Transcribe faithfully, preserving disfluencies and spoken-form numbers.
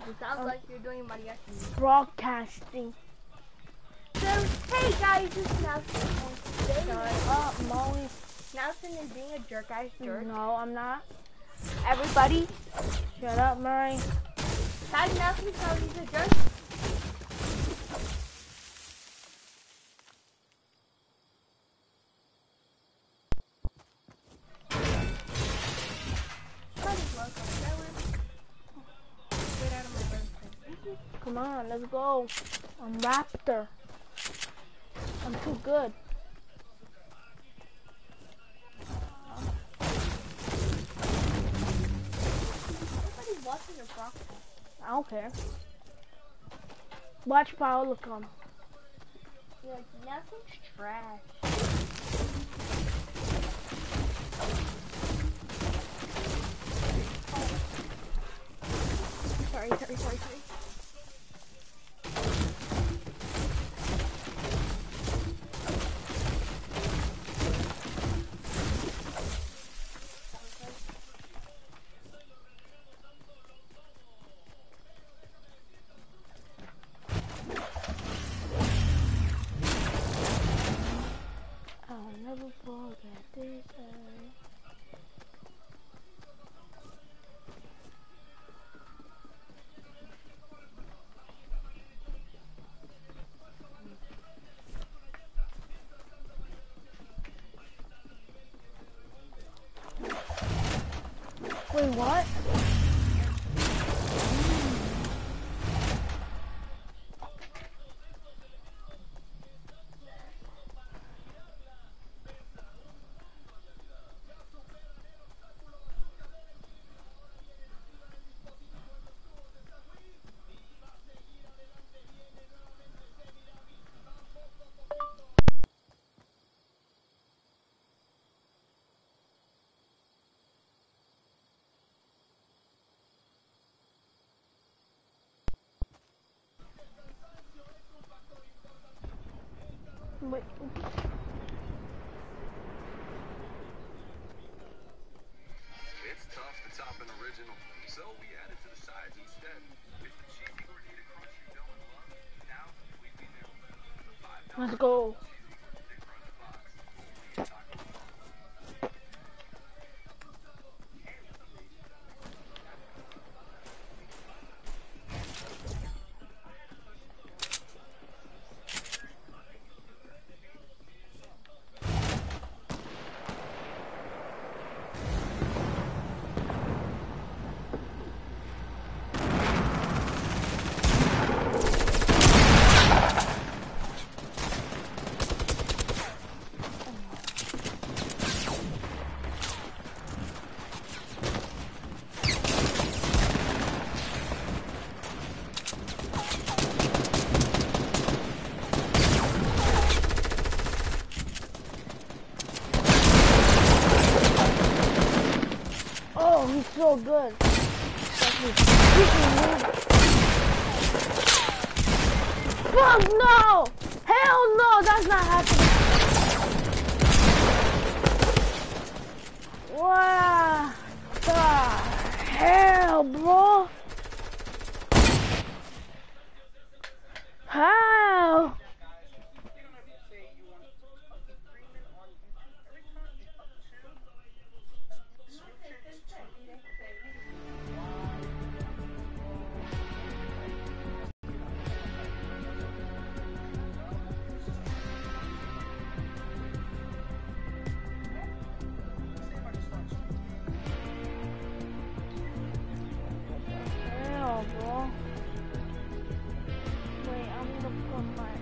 It sounds um, like you're doing mariachi. Broadcasting. So, hey guys, it's Nelson. And today, Shut up, Molly. Nelson is being a jerk ass jerk. No, I'm not. Everybody, Shut up, Murray. tag Nelson because he's a jerk. Might as well go that way. Get out of my birthday. Come on, let's go. I'm Raptor. I'm too good. Everybody's watching your broadcast. I don't care. Watch Paolo come. You're like, Nelson's trash. Sorry, sorry, sorry, sorry. I'll never forget this day. Wait, what? Wait. It's tough to top an original, so we added to the sides instead. It's the cheesy gordita crunch you know and love, now completely new. The five dollar Let's go. cheesy gordita crunch box, only at Taco Bell. Oh, he's so good. Fuck no! Hell no, that's not happening. What the hell, bro? How? Hell, bro. Wait, I'm gonna put my